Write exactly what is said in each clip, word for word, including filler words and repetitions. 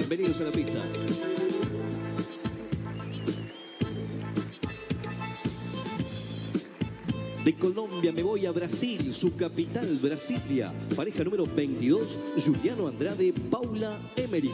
Bienvenidos a la pista. De Colombia me voy a Brasil, su capital, Brasilia. Pareja número veintidós, Juliano Andrade, Paula Emerick.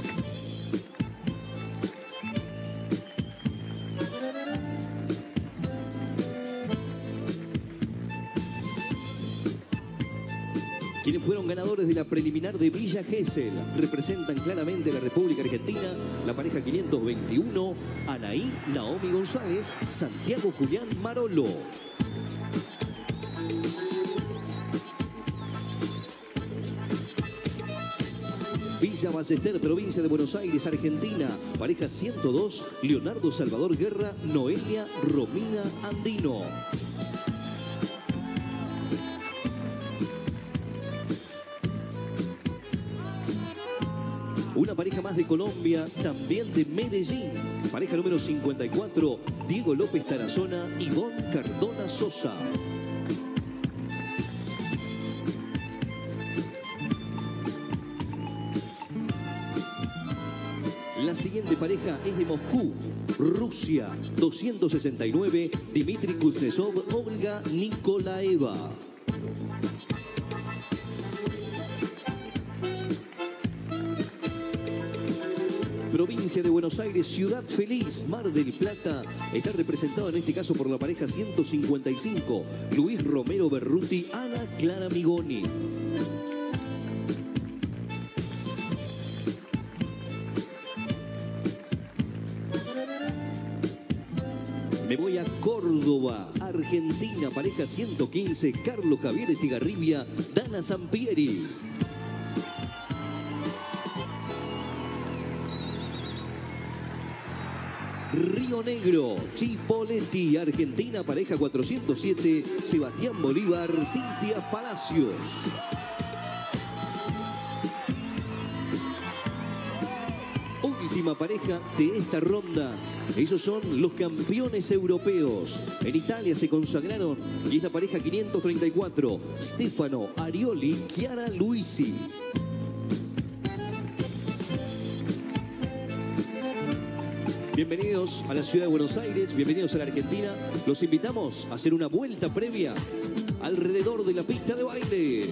Quienes fueron ganadores de la preliminar de Villa Gesell representan claramente a la República Argentina, la pareja quinientos veintiuno, Anaí Naomi González, Santiago Julián Marolo. Villa Ballester, provincia de Buenos Aires, Argentina, pareja ciento dos, Leonardo Salvador Guerra, Noelia Romina Andino. Una pareja más de Colombia, también de Medellín. Pareja número cincuenta y cuatro, Diego López Tarazona, Ivonne Cardona Sosa. La siguiente pareja es de Moscú, Rusia, doscientos sesenta y nueve, Dmitry Kuznetsov, Olga Nikolaeva. Provincia de Buenos Aires, Ciudad Feliz, Mar del Plata, está representado en este caso por la pareja ciento cincuenta y cinco, Luis Romero Berruti, Ana Clara Migoni. Me voy a Córdoba, Argentina, pareja ciento quince, Carlos Javier Estigarribia, Dana Sampieri. Río Negro, Chipoleti, Argentina, pareja cuatrocientos siete, Sebastián Bolívar, Cintia Palacios. Última pareja de esta ronda. Ellos son los campeones europeos. En Italia se consagraron y es la pareja quinientos treinta y cuatro, Stefano Arioli, Chiara Luisi. Bienvenidos a la ciudad de Buenos Aires, bienvenidos a la Argentina. Los invitamos a hacer una vuelta previa alrededor de la pista de baile.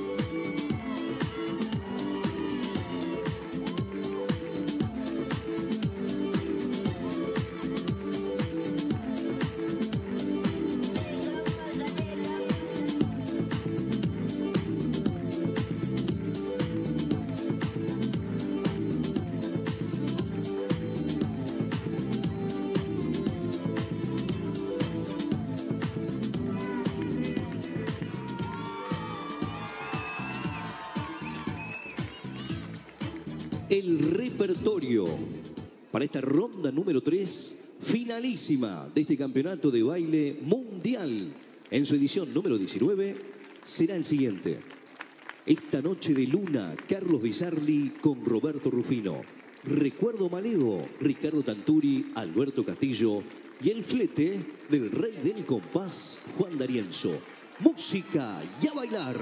El repertorio para esta ronda número tres, finalísima de este campeonato de baile mundial. En su edición número diecinueve será el siguiente. Esta noche de luna, Carlos Bizarli con Roberto Rufino. Recuerdo Malevo, Ricardo Tanturi, Alberto Castillo y el flete del rey del compás, Juan D'Arienzo. Música y a bailar.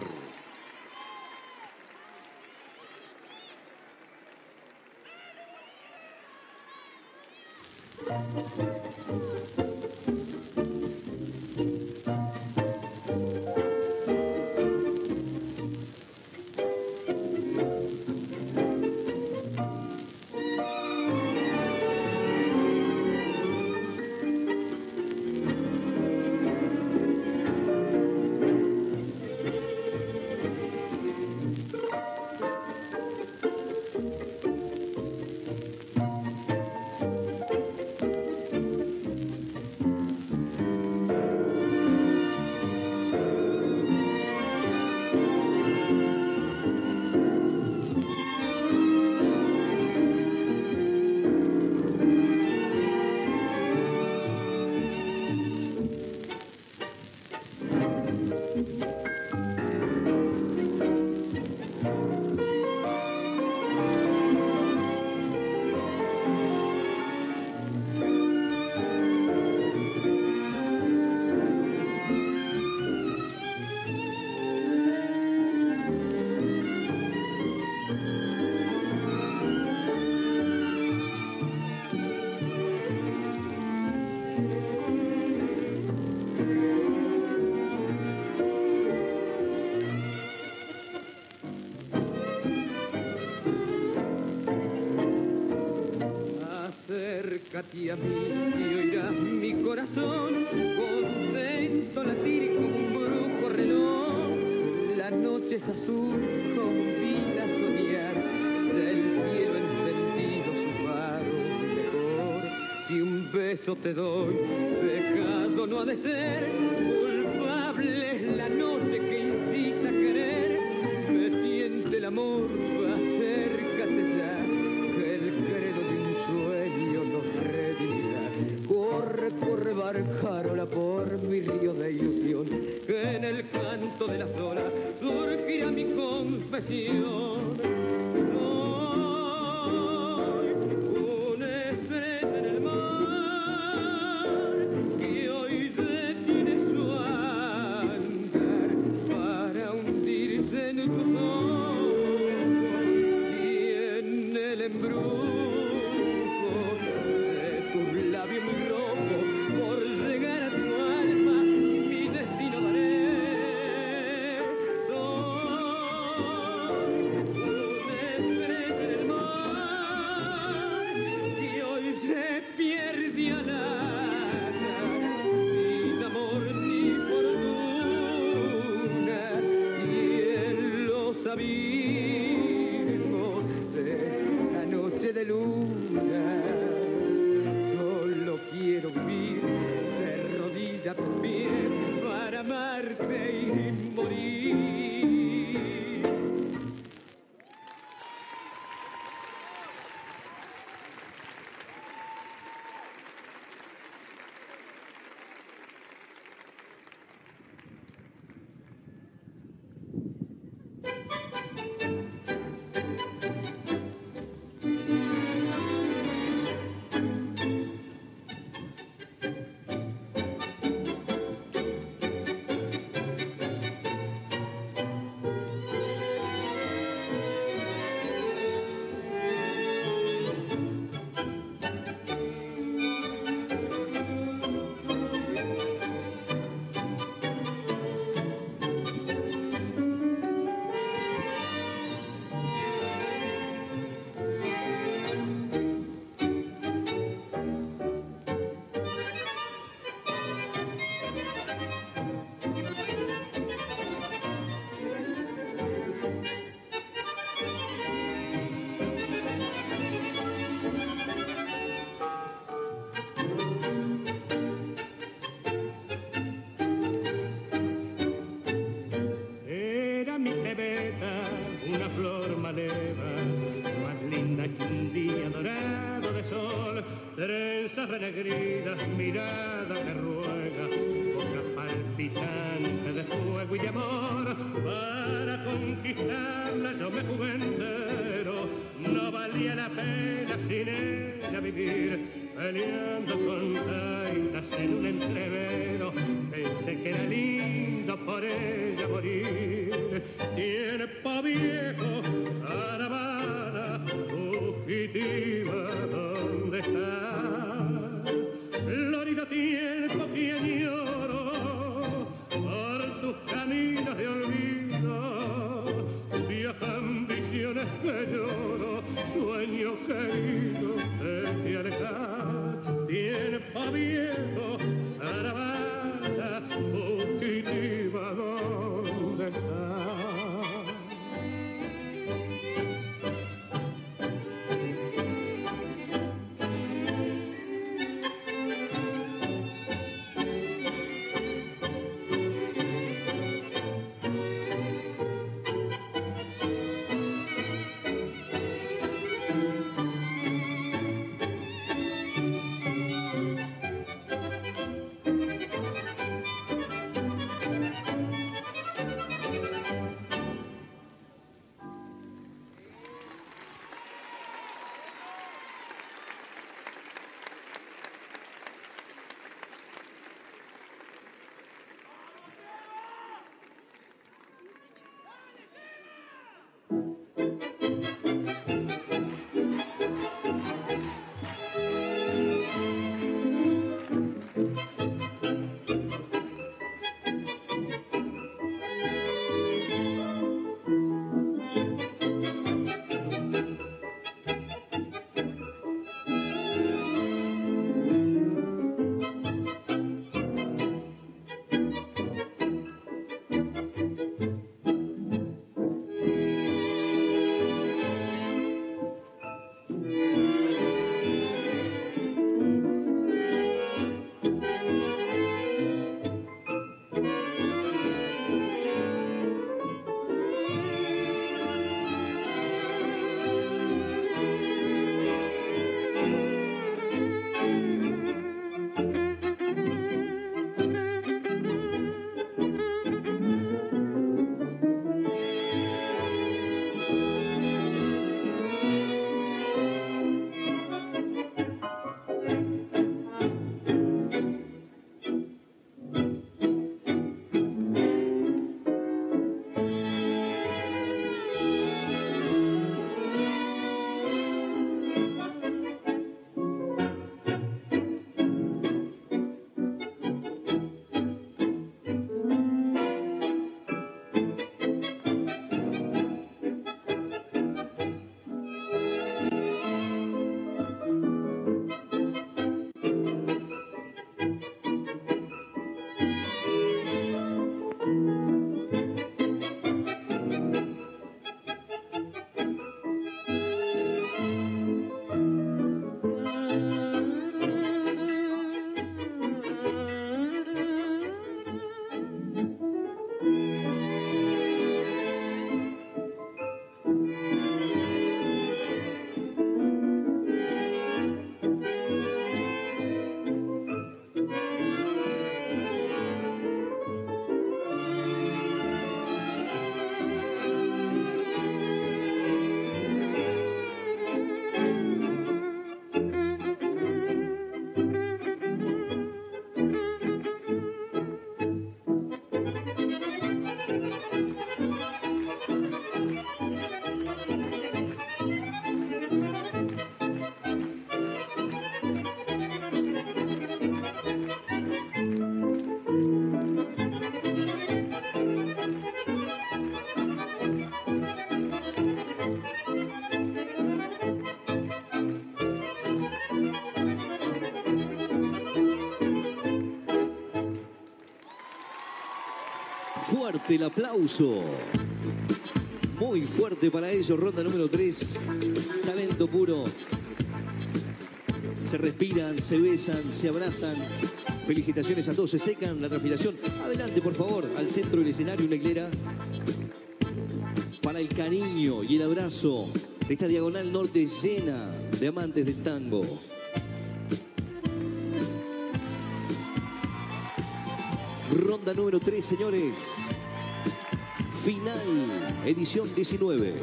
acércate a mí y oirás mi corazón contento latir como un brujo reloj. La noche es azul, convida a soñar del cielo encendido su faro mejor. Si un beso te doy, pecado no ha de ser, culpable es la noche que incita a querer. Me tiente el amor, acércate ya, que el credo de un sueño nos redimirá. Corre, corre, barcarola por mi río de ilusión, que en el canto de las olas surgirá mi confesión. Soy una estrella en el mar que hoy detiene su andar para hundirse en tus ojos y en el embrujo de tus labios muy rojos. Por llegar a tu alma mi destino daré. Soy una estrella en el mar que hoy se pierde al azar, sin amor ni fortuna, y en los abismos de la noche de luna solo quiero vivir de rodillas a tus pies para amarte y morir. Era mi bebeta, una flor maleva, más linda que un día dorado de sol, trenzas renegridas, mirada que ruega, boca palpitante de fuego y de amor. Para conquistarla yo me jugué entero, no valía la pena sin ella vivir, peleando con taitas en un entrevero. Pensé que era lindo por ella morir. Tiempo viejo, caravana fugitiva, ¿dónde está? Florido tiempo que añoro por tus caminos de olvido, viajan visiones que lloro, sueño querido desde alejar. Tiempo viejo, caravana fugitiva, ¿dónde está? fuerte el aplauso. Muy fuerte para ellos, ronda número tres. Talento puro. Se respiran, se besan, se abrazan. Felicitaciones a todos, se secan la transpiración. Adelante, por favor, al centro del escenario, una hilera. Para el cariño y el abrazo. Esta diagonal norte llena de amantes del tango. Ronda número tres, señores. Final, edición diecinueve.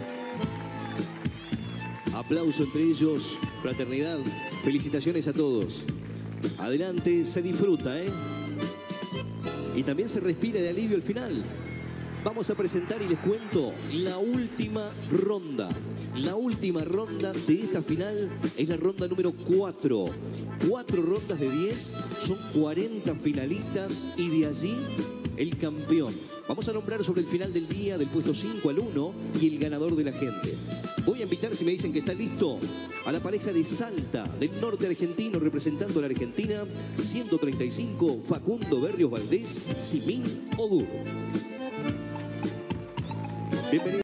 Aplauso entre ellos, fraternidad. Felicitaciones a todos. Adelante, se disfruta, ¿eh? Y también se respira de alivio al final. Vamos a presentar y les cuento la última ronda. La última ronda de esta final es la ronda número cuatro. Cuatro rondas de diez, son cuarenta finalistas y de allí el campeón. Vamos a nombrar sobre el final del día del puesto cinco al uno y el ganador de la gente. Voy a invitar, si me dicen que está listo, a la pareja de Salta, del norte argentino, representando a la Argentina, ciento treinta y cinco, Facundo Berrios Valdés, Simín Ogur. Bienvenido.